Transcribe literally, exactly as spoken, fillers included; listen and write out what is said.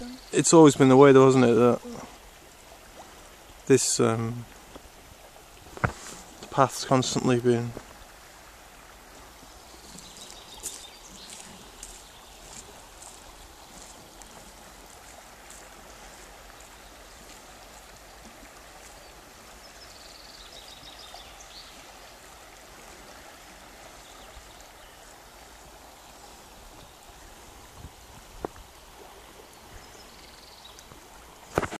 It's always been the way though, hasn't it, that this um, path's constantly been